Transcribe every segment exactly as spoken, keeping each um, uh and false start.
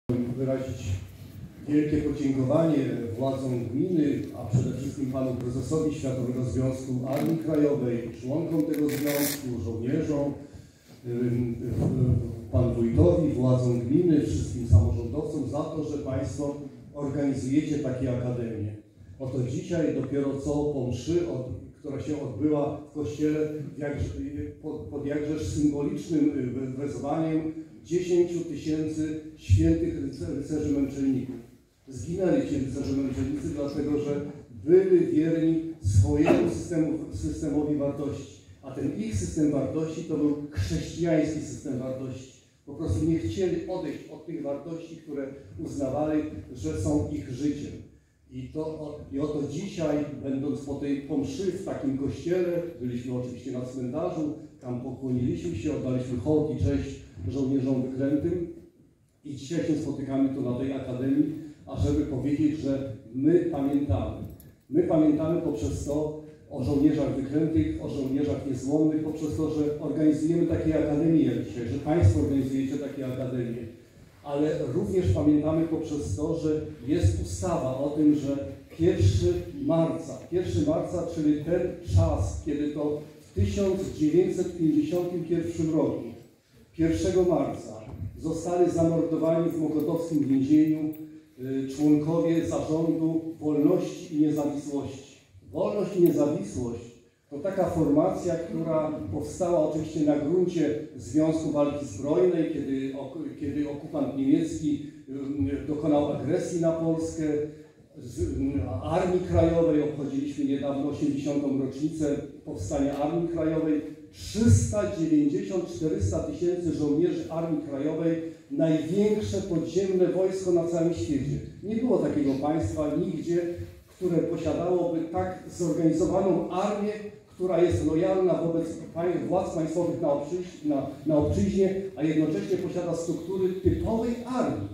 Wyrazić wielkie podziękowanie władzom gminy, a przede wszystkim panu prezesowi Światowego Związku Armii Krajowej, członkom tego związku, żołnierzom, panu wójtowi, władzom gminy, wszystkim samorządowcom za to, że państwo organizujecie takie akademie. Oto dzisiaj dopiero co po mszy, od, która się odbyła w kościele jakże, pod, pod jakżeż symbolicznym wezwaniem dziesięciu tysięcy świętych rycerzy męczenników. Zginęli ci rycerze męczennicy, dlatego że byli wierni swojemu systemu, systemowi wartości. A ten ich system wartości to był chrześcijański system wartości. Po prostu nie chcieli odejść od tych wartości, które uznawali, że są ich życiem. I, to, I oto dzisiaj, będąc po tej po mszy w takim kościele, byliśmy oczywiście na cmentarzu, tam pokłoniliśmy się, oddaliśmy hołd i cześć żołnierzom wyklętym i dzisiaj się spotykamy tu na tej akademii, ażeby powiedzieć, że my pamiętamy. My pamiętamy poprzez to o żołnierzach wyklętych, o żołnierzach niezłomnych, poprzez to, że organizujemy takie akademie jak dzisiaj, że państwo organizujecie takie akademie. Ale również pamiętamy poprzez to, że jest ustawa o tym, że pierwszego marca, pierwszego marca, czyli ten czas, kiedy to w tysiąc dziewięćset pięćdziesiątym pierwszym roku, pierwszego marca, zostali zamordowani w mokotowskim więzieniu y, członkowie Zarządu Wolności i Niezawisłości. Wolność i Niezawisłość to taka formacja, która powstała oczywiście na gruncie Związku Walki Zbrojnej, kiedy, kiedy okupant niemiecki dokonał agresji na Polskę, z Armii Krajowej. Obchodziliśmy niedawno osiemdziesiątą rocznicę powstania Armii Krajowej. trzysta dziewięćdziesiąt czterysta tysięcy żołnierzy Armii Krajowej, największe podziemne wojsko na całym świecie. Nie było takiego państwa nigdzie, które posiadałoby tak zorganizowaną armię, która jest lojalna wobec władz państwowych na, obczyź, na, na obczyźnie, a jednocześnie posiada struktury typowej armii.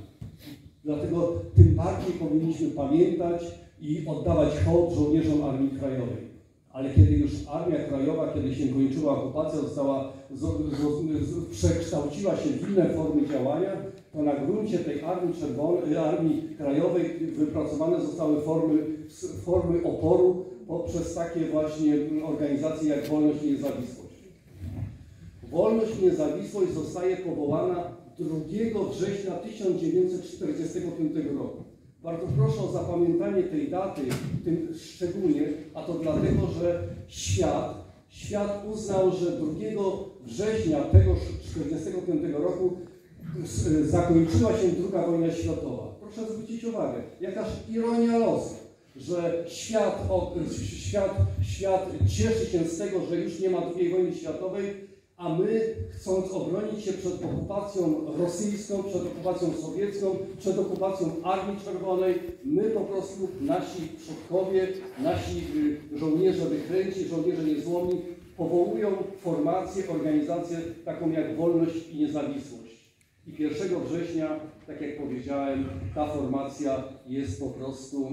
Dlatego tym bardziej powinniśmy pamiętać i oddawać hołd żołnierzom Armii Krajowej. Ale kiedy już Armia Krajowa, kiedy się kończyła okupacja, została, z, z, z, przekształciła się w inne formy działania, to na gruncie tej Armii Czerwonej, Armii Krajowej wypracowane zostały formy, formy oporu poprzez takie właśnie organizacje jak Wolność i Niezawisłość. Wolność i Niezawisłość zostaje powołana drugiego września tysiąc dziewięćset czterdziestego piątego roku. Bardzo proszę o zapamiętanie tej daty, tym szczególnie, a to dlatego, że świat, świat uznał, że drugiego września tego tysiąc dziewięćset czterdziestego piątego roku zakończyła się druga wojna światowa. Proszę zwrócić uwagę, jakaż ironia losu, że świat, świat, świat cieszy się z tego, że już nie ma drugiej wojny światowej, a my, chcąc obronić się przed okupacją rosyjską, przed okupacją sowiecką, przed okupacją Armii Czerwonej, my po prostu, nasi przodkowie, nasi żołnierze wyklęci, żołnierze niezłomni, powołują formację, organizację taką jak Wolność i Niezawisłość. I pierwszego września, tak jak powiedziałem, ta formacja jest po prostu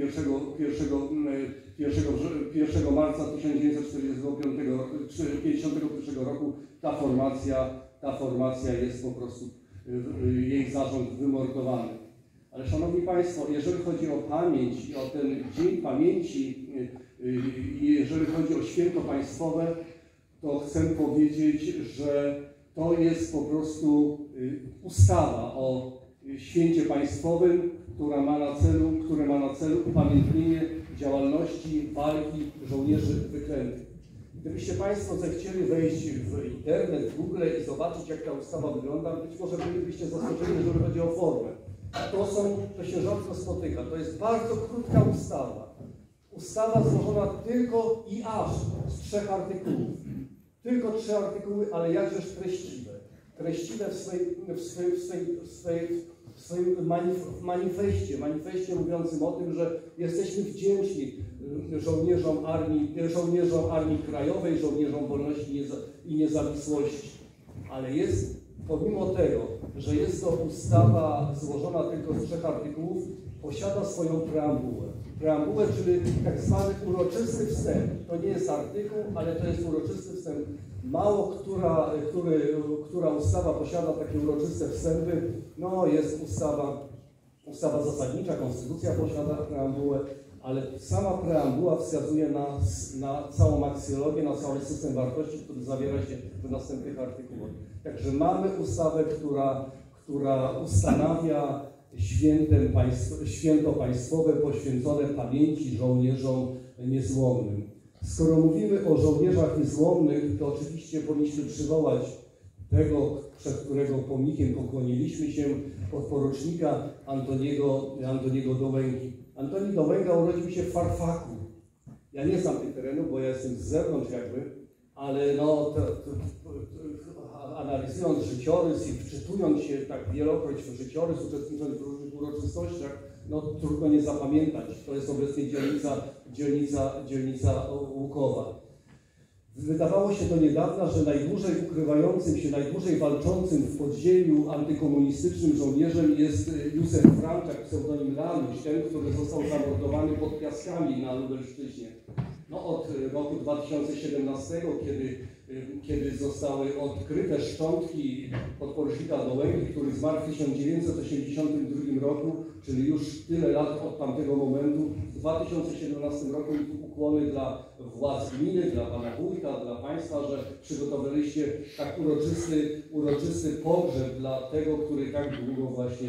pierwszego marca tysiąc dziewięćset pięćdziesiątego pierwszego roku ta formacja, ta formacja jest po prostu, jej zarząd wymordowany. Ale szanowni państwo, jeżeli chodzi o pamięć i o ten Dzień Pamięci, i jeżeli chodzi o święto państwowe, to chcę powiedzieć, że to jest po prostu ustawa o święcie państwowym, która ma na celu, które ma na celu upamiętnienie działalności walki żołnierzy wyklętych. Gdybyście państwo zechcieli wejść w internet, w Google i zobaczyć, jak ta ustawa wygląda, być może bylibyście zaskoczeni, jeżeli chodzi o formę. To są, to się rzadko spotyka. To jest bardzo krótka ustawa. Ustawa złożona tylko i aż z trzech artykułów. Tylko trzy artykuły, ale jakżeż treściwe. Treściwe w, swej, w, swej, w, swej, w, swej, w swoim manif manifestie, manifestie mówiącym o tym, że jesteśmy wdzięczni żołnierzom Armii, żołnierzom Armii Krajowej, żołnierzom Wolności i Niezawisłości. Ale jest, pomimo tego, że jest to ustawa złożona tylko z trzech artykułów, posiada swoją preambułę. Preambułę, czyli tak zwany uroczysty wstęp. To nie jest artykuł, ale to jest uroczysty wstęp. Mało która, który, która ustawa posiada takie uroczyste wstępy. No jest ustawa, ustawa zasadnicza, konstytucja posiada preambułę, ale sama preambuła wskazuje na, na całą aksjologię, na cały system wartości, który zawiera się w następnych artykułach. Także mamy ustawę, która, która ustanawia świętem państw, święto państwowe poświęcone pamięci żołnierzom niezłomnym. Skoro mówimy o żołnierzach niezłomnych, to oczywiście powinniśmy przywołać tego, przed którego pomnikiem pokłoniliśmy się, podporucznika Antoniego, Antoniego Dołęgi. Antoni Dołęga urodził się w Farfaku. Ja nie znam tych terenów, bo ja jestem z zewnątrz jakby, ale no, to, to, to, analizując życiorys i wczytując się tak wielokroć w życiorys, uczestnicząc w różnych uroczystościach, no trudno nie zapamiętać. To jest obecnie dzielnica, dzielnica, dzielnica Łukowa. Wydawało się do niedawna, że najdłużej ukrywającym się, najdłużej walczącym w podziemiu antykomunistycznym żołnierzem jest Józef Franczak, pseudonim Lanuś, ten, który został zamordowany pod Piaskami na Lubelszczyźnie. No, od roku dwa tysiące siedemnastego, kiedy, kiedy zostały odkryte szczątki podporucznika Dołęgi, który zmarł w tysiąc dziewięćset osiemdziesiątym drugim roku, czyli już tyle lat od tamtego momentu. W dwa tysiące siedemnastym roku ukłony dla władz gminy, dla pana wójta, dla państwa, że przygotowaliście tak uroczysty, uroczysty pogrzeb dla tego, który tak długo właśnie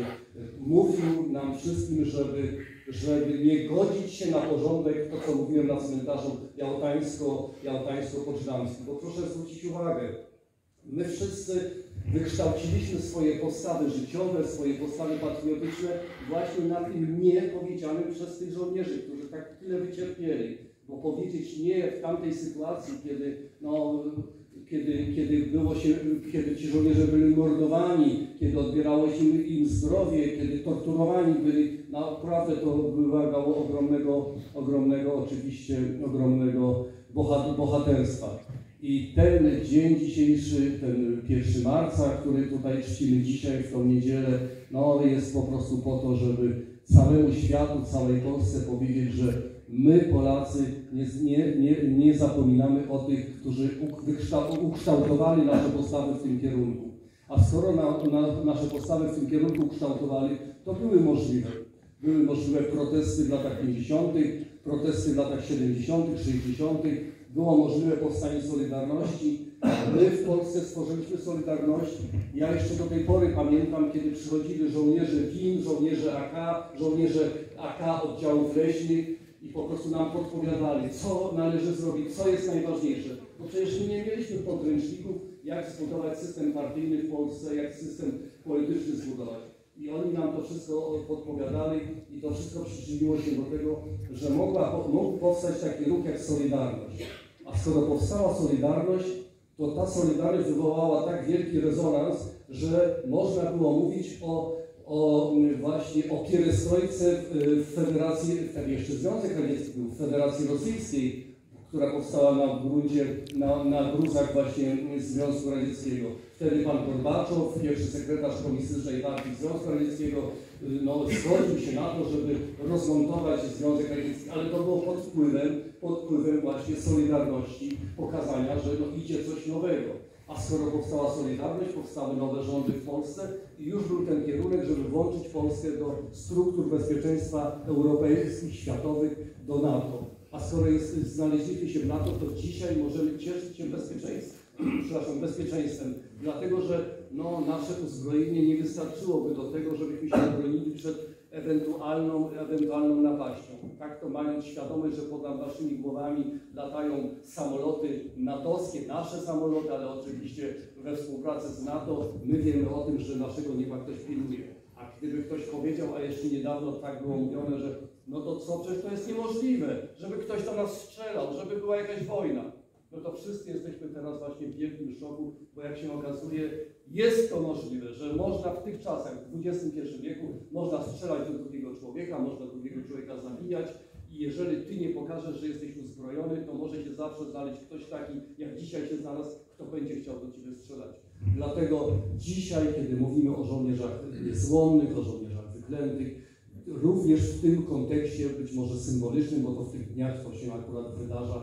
mówił nam wszystkim, żeby, żeby nie godzić się na porządek, to co mówiłem na cmentarzu jałtańsko, jałtańsko-poczdamskim. Bo proszę zwrócić uwagę, my wszyscy wykształciliśmy swoje postawy życiowe, swoje postawy patriotyczne właśnie na tym nie powiedzianym przez tych żołnierzy, którzy tak tyle wycierpieli. Bo powiedzieć nie w tamtej sytuacji, kiedy, no, kiedy, kiedy, było się, kiedy ci żołnierze byli mordowani, kiedy odbierało się im zdrowie, kiedy torturowani byli, naprawdę to wymagało ogromnego, ogromnego oczywiście, ogromnego bohaterstwa. I ten dzień dzisiejszy, ten pierwszy marca, który tutaj czcimy dzisiaj, w tą niedzielę, no jest po prostu po to, żeby całemu światu, całej Polsce powiedzieć, że my Polacy nie, nie, nie, nie zapominamy o tych, którzy ukształtowali nasze postawy w tym kierunku. A skoro na, na, nasze postawy w tym kierunku ukształtowali, to były możliwe. Były możliwe protesty w latach pięćdziesiątych, protesty w latach siedemdziesiątych, sześćdziesiątych. Było możliwe powstanie Solidarności. My w Polsce stworzyliśmy Solidarność. Ja jeszcze do tej pory pamiętam, kiedy przychodzili żołnierze W I M, żołnierze A K, żołnierze A K oddziałów leśnych i po prostu nam podpowiadali, co należy zrobić, co jest najważniejsze. Bo przecież my nie mieliśmy podręczników, jak zbudować system partyjny w Polsce, jak system polityczny zbudować. I oni nam to wszystko podpowiadali i to wszystko przyczyniło się do tego, że mogła, mógł powstać taki ruch jak Solidarność. A skoro powstała Solidarność, to ta Solidarność wywołała tak wielki rezonans, że można było mówić o, o właśnie o pierestrojce w Federacji, wtedy jeszcze Związek Radziecki był, w Federacji Rosyjskiej, która powstała na gruncie, na, na gruzach właśnie Związku Radzieckiego. Wtedy pan Gorbaczow, pierwszy sekretarz Komunistycznej Partii Związku Radzieckiego, no, zgodził się na to, żeby rozmontować Związek Radziecki, ale to było pod wpływem, pod wpływem właśnie Solidarności, pokazania, że no, idzie coś nowego. A skoro powstała Solidarność, powstały nowe rządy w Polsce i już był ten kierunek, żeby włączyć Polskę do struktur bezpieczeństwa europejskich, światowych, do NATO. A skoro jest, znaleźliśmy się w NATO, to dzisiaj możemy cieszyć się bezpieczeństwem. Przepraszam, bezpieczeństwem, dlatego że no, nasze uzbrojenie nie wystarczyłoby do tego, żebyśmy się obronili przed ewentualną, ewentualną napaścią. Tak to mając świadomość, że pod naszymi głowami latają samoloty natowskie, nasze samoloty, ale oczywiście we współpracy z NATO, my wiemy o tym, że naszego nieba ktoś pilnuje. A gdyby ktoś powiedział, a jeszcze niedawno tak było mówione, że no to co, przecież to jest niemożliwe, żeby ktoś do nas strzelał, żeby była jakaś wojna. No to wszyscy jesteśmy teraz właśnie w wielkim szoku, bo jak się okazuje, jest to możliwe, że można w tych czasach, w dwudziestym pierwszym wieku, można strzelać do drugiego człowieka, można drugiego człowieka zabijać i jeżeli ty nie pokażesz, że jesteś uzbrojony, to może się zawsze znaleźć ktoś taki, jak dzisiaj się znalazł, kto będzie chciał do ciebie strzelać. Dlatego dzisiaj, kiedy mówimy o żołnierzach złomnych, o żołnierzach wyklętych, również w tym kontekście, być może symbolicznym, bo to w tych dniach to się akurat wydarza,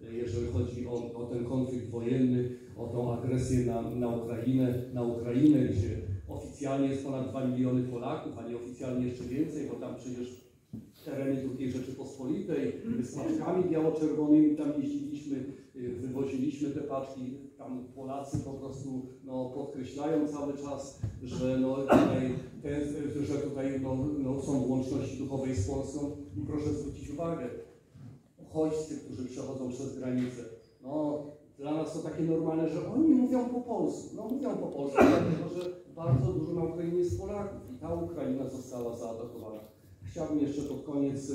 jeżeli chodzi o, o ten konflikt wojenny, o tą agresję na, na Ukrainę, na Ukrainę, gdzie oficjalnie jest ponad dwa miliony Polaków, a nieoficjalnie jeszcze więcej, bo tam przecież tereny drugiej Rzeczypospolitej, z paczkami biało-czerwonymi tam jeździliśmy, wywoziliśmy te paczki, tam Polacy po prostu no, podkreślają cały czas, że, no, tutaj, ten, że tutaj no, no, są łączności duchowej z Polską i proszę zwrócić uwagę, uchodźcy, którzy przechodzą przez granicę, no dla nas to takie normalne, że oni mówią po polsku, no mówią po polsku, dlatego że bardzo dużo na Ukrainie jest Polaków i ta Ukraina została zaatakowana. Chciałbym jeszcze pod koniec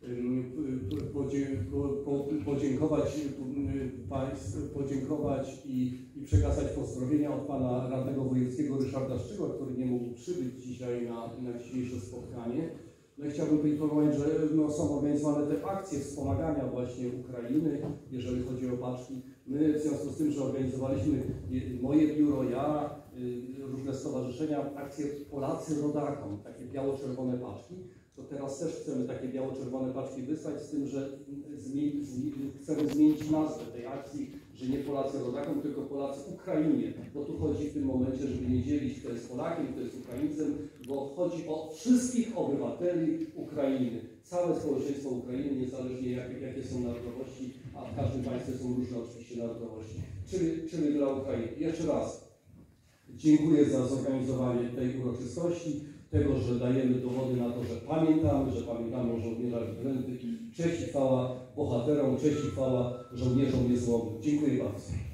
podziękować Państwu, podziękować i, i przekazać pozdrowienia od Pana Radnego Wojewódzkiego Ryszarda Szczygła, który nie mógł przybyć dzisiaj na, na dzisiejsze spotkanie. No i chciałbym poinformować, że no, są organizowane te akcje wspomagania właśnie Ukrainy, jeżeli chodzi o paczki. My w związku z tym, że organizowaliśmy, moje biuro, ja, różne stowarzyszenia, akcję Polacy Rodakom, takie biało-czerwone paczki, to teraz też chcemy takie biało-czerwone paczki wysłać, z tym, że zmi, zmi, chcemy zmienić nazwę tej akcji, że nie Polacy Rodakom, tylko Polacy Ukrainie, bo tu chodzi w tym momencie, żeby nie dzielić, kto jest Polakiem, kto jest Ukraińcem, bo chodzi o wszystkich obywateli Ukrainy, całe społeczeństwo Ukrainy, niezależnie jak, jakie są narodowości, a w każdym państwie są różne oczywiście narodowości, czyli, czyli dla Ukrainy. Jeszcze raz dziękuję za zorganizowanie tej uroczystości, tego, że dajemy dowody na to, że pamiętamy, że pamiętamy o żołnierzach wyklętych. Cześć i chwała bohaterom, cześć i chwała żołnierzom niezłomnym. Dziękuję bardzo.